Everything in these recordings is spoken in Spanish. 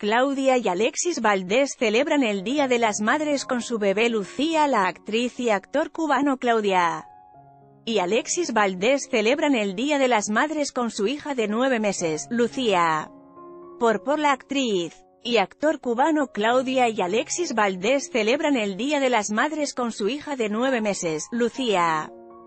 Claudia y Alexis Valdés celebran el Día de las Madres con su bebé Lucía. La actriz y actor cubano Claudia y Alexis Valdés celebran el Día de las Madres con su hija de 9 meses, Lucía. Por la actriz y actor cubano Claudia y Alexis Valdés celebran el Día de las Madres con su hija de 9 meses, Lucía.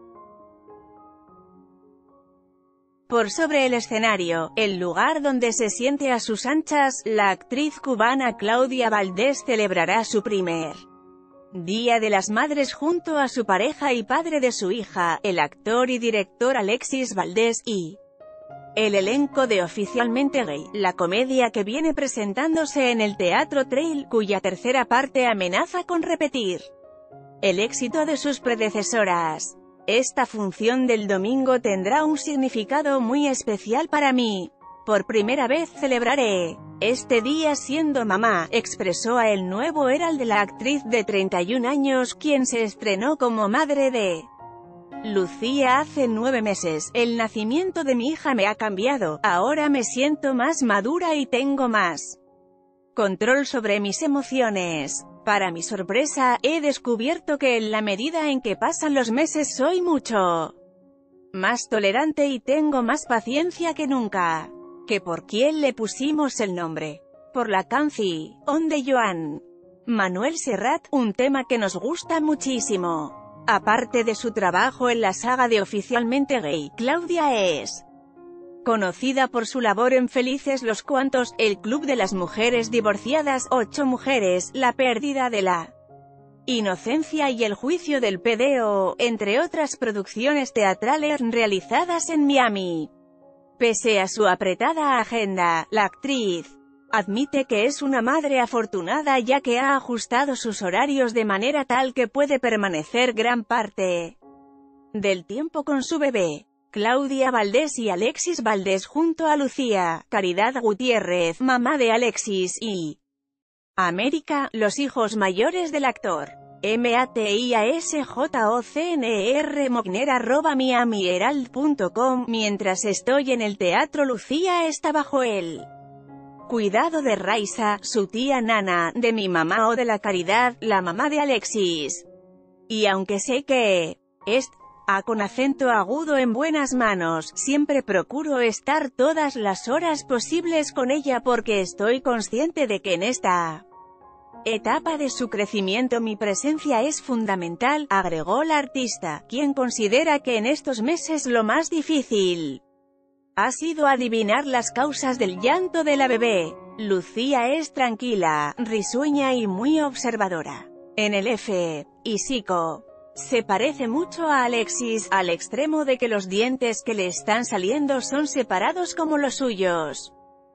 Por sobre el escenario, el lugar donde se siente a sus anchas, la actriz cubana Claudia Valdés celebrará su primer Día de las Madres junto a su pareja y padre de su hija, el actor y director Alexis Valdés, y el elenco de Oficialmente Gay, la comedia que viene presentándose en el Teatro Trail, cuya tercera parte amenaza con repetir el éxito de sus predecesoras. Esta función del domingo tendrá un significado muy especial para mí. Por primera vez celebraré este día siendo mamá, expresó a El Nuevo Herald la actriz de 31 años, quien se estrenó como madre de Lucía hace 9 meses. El nacimiento de mi hija me ha cambiado, ahora me siento más madura y tengo más control sobre mis emociones. Para mi sorpresa, he descubierto que en la medida en que pasan los meses soy mucho más tolerante y tengo más paciencia que nunca. ¿Que por quién le pusimos el nombre? Por la canción de Joan Manuel Serrat, un tema que nos gusta muchísimo. Aparte de su trabajo en la saga de Oficialmente Gay, Claudia es conocida por su labor en Felices los Cuantos, El Club de las Mujeres Divorciadas, 8 Mujeres, La Pérdida de la Inocencia y El Juicio del PDO, entre otras producciones teatrales realizadas en Miami. Pese a su apretada agenda, la actriz admite que es una madre afortunada ya que ha ajustado sus horarios de manera tal que puede permanecer gran parte del tiempo con su bebé. Claudia Valdés y Alexis Valdés junto a Lucía, Caridad Gutiérrez, mamá de Alexis, y América, los hijos mayores del actor. MATIASJOCNER@miamiherald.com. Mientras estoy en el teatro, Lucía está bajo el cuidado de Raisa, su tía Nana, de mi mamá o de la Caridad, la mamá de Alexis. Y aunque sé que con acento agudo en buenas manos, siempre procuro estar todas las horas posibles con ella porque estoy consciente de que en esta etapa de su crecimiento mi presencia es fundamental, agregó la artista, quien considera que en estos meses lo más difícil ha sido adivinar las causas del llanto de la bebé. Lucía es tranquila, risueña y muy observadora. En el físico se parece mucho a Alexis, al extremo de que los dientes que le están saliendo son separados como los suyos,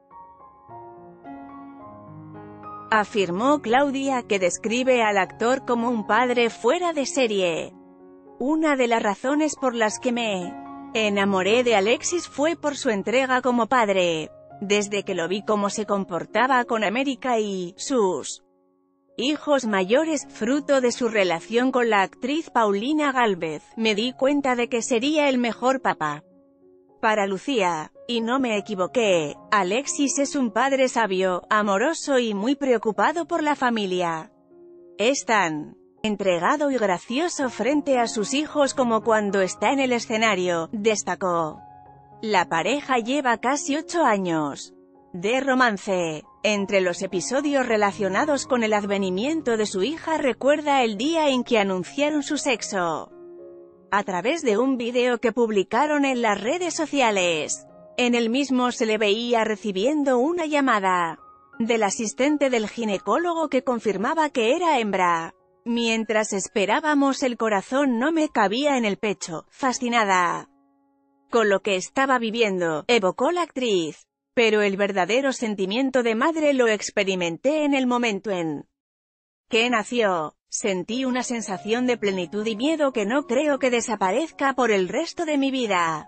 afirmó Claudia, que describe al actor como un padre fuera de serie. Una de las razones por las que me enamoré de Alexis fue por su entrega como padre. Desde que lo vi cómo se comportaba con América y sus hijos mayores, fruto de su relación con la actriz Paulina Gálvez, me di cuenta de que sería el mejor papá para Lucía. Y no me equivoqué. Alexis es un padre sabio, amoroso y muy preocupado por la familia. Es tan entregado y gracioso frente a sus hijos como cuando está en el escenario, destacó. La pareja lleva casi 8 años de romance. Entre los episodios relacionados con el advenimiento de su hija recuerda el día en que anunciaron su sexo a través de un vídeo que publicaron en las redes sociales. En el mismo se le veía recibiendo una llamada del asistente del ginecólogo que confirmaba que era hembra. Mientras esperábamos, el corazón no me cabía en el pecho, fascinada con lo que estaba viviendo, evocó la actriz. Pero el verdadero sentimiento de madre lo experimenté en el momento en que nació. Sentí una sensación de plenitud y miedo que no creo que desaparezca por el resto de mi vida.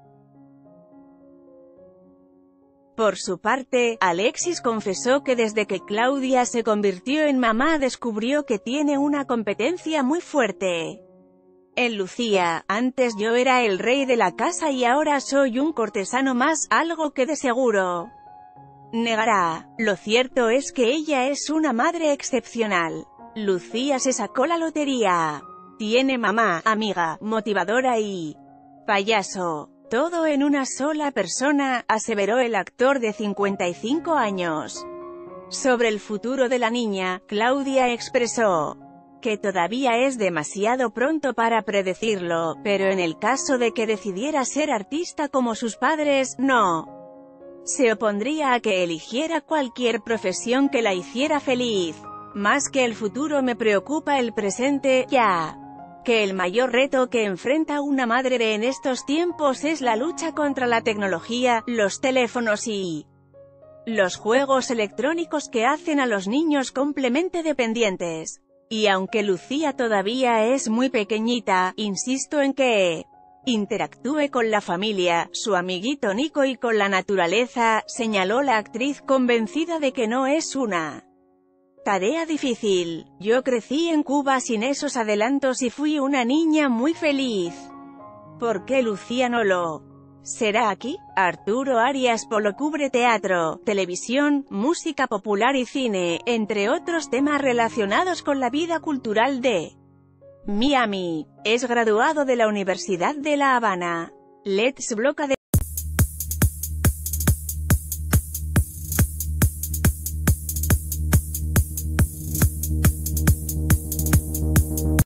Por su parte, Alexis confesó que desde que Claudia se convirtió en mamá descubrió que tiene una competencia muy fuerte en Lucía. Antes yo era el rey de la casa y ahora soy un cortesano más, algo que de seguro negará. Lo cierto es que ella es una madre excepcional. Lucía se sacó la lotería. Tiene mamá, amiga, motivadora y payaso. Todo en una sola persona, aseveró el actor de 55 años. Sobre el futuro de la niña, Claudia expresó que todavía es demasiado pronto para predecirlo, pero en el caso de que decidiera ser artista como sus padres, no se opondría a que eligiera cualquier profesión que la hiciera feliz. Más que el futuro me preocupa el presente, ya que el mayor reto que enfrenta una madre en estos tiempos es la lucha contra la tecnología, los teléfonos y los juegos electrónicos que hacen a los niños completamente dependientes. Y aunque Lucía todavía es muy pequeñita, insisto en que interactúe con la familia, su amiguito Nico y con la naturaleza, señaló la actriz convencida de que no es una tarea difícil. Yo crecí en Cuba sin esos adelantos y fui una niña muy feliz. ¿Por qué Lucía no lo será aquí? Arturo Arias Polo cubre teatro, televisión, música popular y cine, entre otros temas relacionados con la vida cultural de Miami. Es graduado de la Universidad de La Habana. Let's Bloca de